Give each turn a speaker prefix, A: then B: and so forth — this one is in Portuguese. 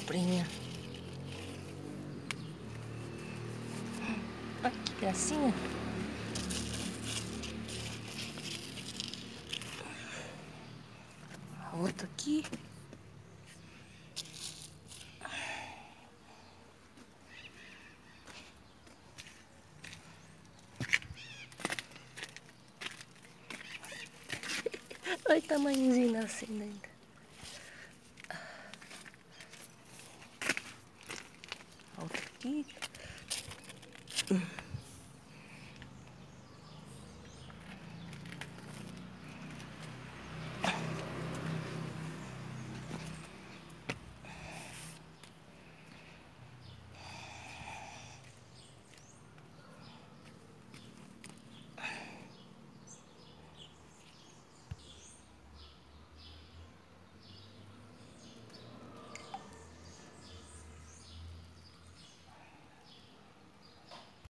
A: cobrinha. Olha que gracinha. A outra aqui. Olha o tamanhozinho nascendo ainda. A outra aqui.